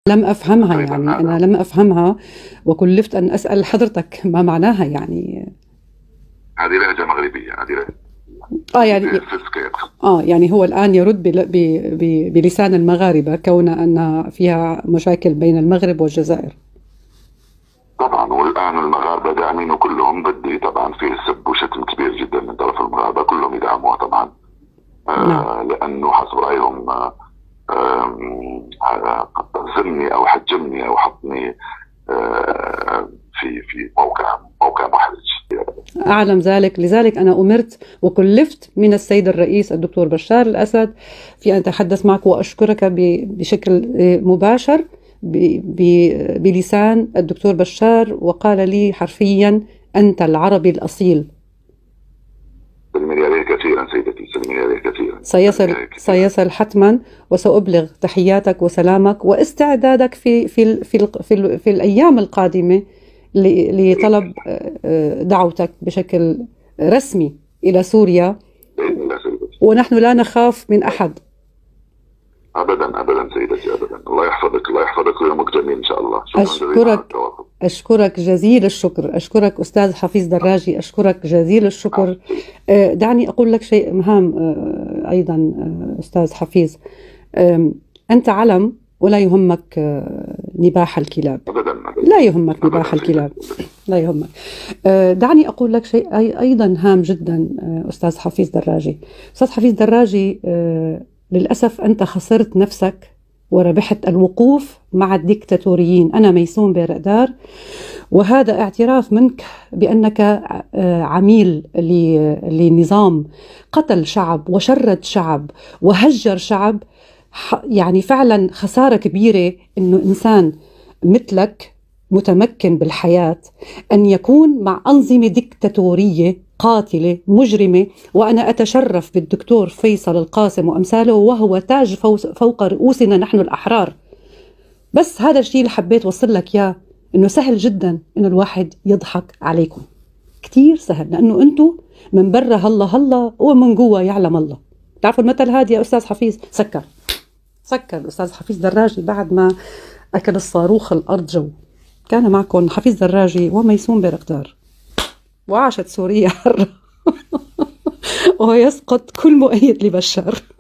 لم أفهمها، يعني أنا لم أفهمها وكلفت أن أسأل حضرتك ما معناها يعني. هذه لهجة مغربية، هذه لهجة يعني فسكة. يعني هو الآن يرد بلسان المغاربة كون أن فيها مشاكل بين المغرب والجزائر. طبعا، والآن المغاربة داعمين كلهم ضدي، طبعا فيه سب وشتم كبير جدا من طرف المغاربة، كلهم يدعموها طبعا. نعم. لأنه حسب رأيهم زمني أو حجمني أو حطني في موقع محرج. أعلم ذلك، لذلك أنا أمرت وكلفت من السيد الرئيس الدكتور بشار الأسد في أن أتحدث معك وأشكرك بشكل مباشر بلسان الدكتور بشار، وقال لي حرفيا أنت العربي الأصيل. سلمي عليه كثيرا سيدتي، سلمي عليه كثيرا. سيصل حتما، وسأبلغ تحياتك وسلامك واستعدادك في الأيام القادمة لطلب دعوتك بشكل رسمي إلى سوريا. ونحن لا نخاف من أحد أبدا أبدا سيدتي، أبدا. الله يحفظك، الله يحفظك، ويومك جميل إن شاء الله. أشكرك جزيل الشكر، أشكرك أستاذ حفيظ دراجي، أشكرك جزيل الشكر. دعني أقول لك شيء مهم أيضا أستاذ حفيظ، أنت علم ولا يهمك نباح الكلاب. أبدا. لا يهمك نباح الكلاب، لا يهمك. دعني أقول لك شيء أيضا هام جدا أستاذ حفيظ دراجي. أستاذ حفيظ دراجي، للأسف أنت خسرت نفسك وربحت الوقوف مع الديكتاتوريين. أنا ميسون بيرقدار، وهذا اعتراف منك بأنك عميل لنظام قتل شعب وشرد شعب وهجر شعب. يعني فعلا خسارة كبيرة إنه إنسان مثلك متمكن بالحياة أن يكون مع أنظمة ديكتاتورية قاتلة مجرمة. وأنا أتشرف بالدكتور فيصل القاسم وأمثاله، وهو تاج فوق رؤوسنا نحن الأحرار. بس هذا الشيء اللي حبيت وصل لك إياه، إنه سهل جدا إنه الواحد يضحك عليكم، كتير سهل، لأنه أنتم من برا هلا ومن جوا يعلم الله. تعرفوا المثل هذا يا أستاذ حفيظ؟ سكر الأستاذ حفيظ دراجي بعد ما أكل الصاروخ الأرض جو. كان معكم حفيظ دراجي وميسون بيرقدار، وعاشت سوريا حرة ويسقط كل مؤيد لبشار.